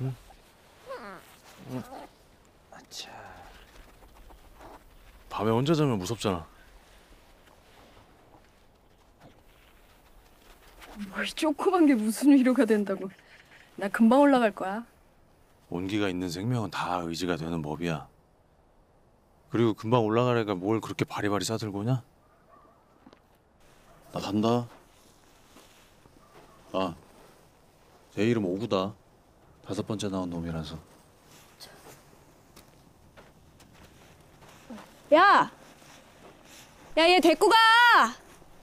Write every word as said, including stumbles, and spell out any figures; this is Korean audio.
응? 응. 아차. 밤에 혼자 자면 무섭잖아. 뭘 조그만 게 무슨 위로가 된다고. 나 금방 올라갈 거야. 온기가 있는 생명은 다 의지가 되는 법이야. 그리고 금방 올라가려니까 뭘 그렇게 바리바리 싸들고 오냐? 나 간다. 아, 제 이름 오구다. 다섯 번째 나온 놈이라서. 야! 야, 얘 데리고 가!